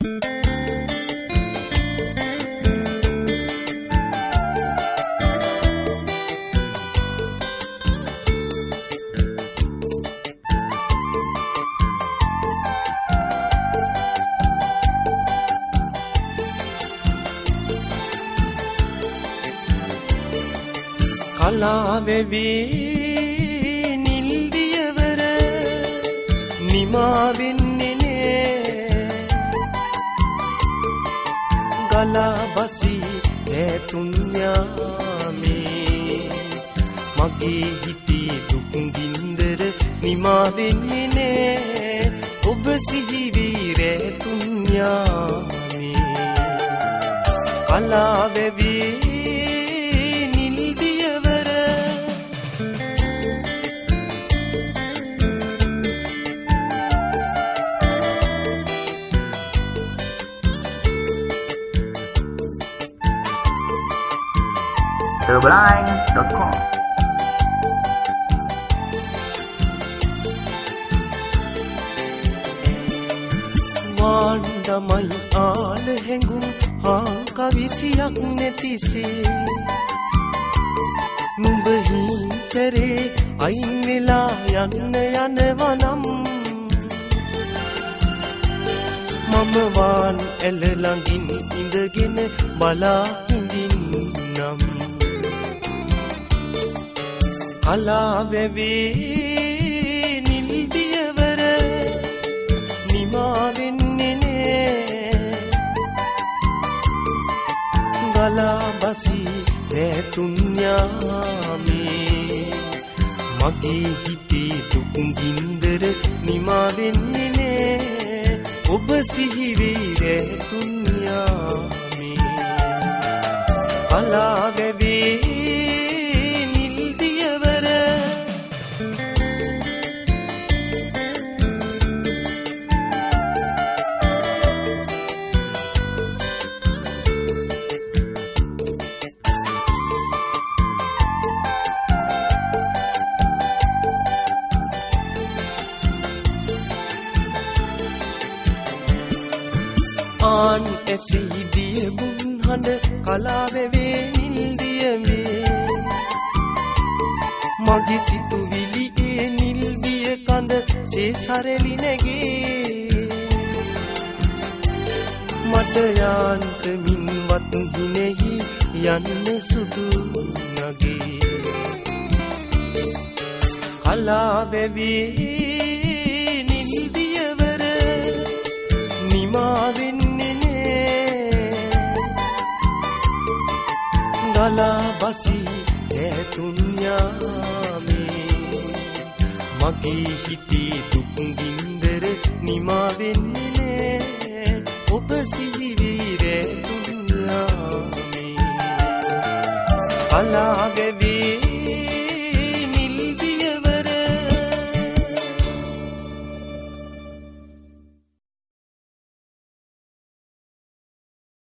කලාවෙවී නිල්දියවර නිමා වෙන්නේ නේ ගලා බසි ඇතුන් යාමේ මගේ හිතේ දුක් ගින්දර නිමා වෙන්නේ නේ ඔබ සිහි වී තුන් යාමේ කලාවෙවී Sublime.com වාණ්ඩමයි ආල හැඟුම් කවිසියක් නැතිසේ නුඹ හිංසරේ අයින් වෙලා යන්න යනවනම් මම වාන් ඇල ළඟින් ඉඳගෙන බලා හිඳින්නම් කලාවෙවී නිල්දියවර නිමා වෙන්නේ නේ ගලා බසි ඇතුන් යාමේ මගේ හිතේ දුක් ගින්දර නිමා වෙන්නේ නේ ඔබ සිහි වී තුන් යාමේ කලාවෙවී ආන් ඇසිදිය බුන් හඬ කලාවෙවේ නිල්දියමේ මගේ සිතුවිලි ඒ නිල්දිය කඳ සේසරලි නැගේ මට යාන්ත මින්වත් හිනෙහි යන්න සුදු නගේ කලාවෙවේ නිල්දියවර නිමා ගලා බසි ඇතුන් යාමේ මගේ හිතේ දුක් ගින්දර නිමා වෙන්නේ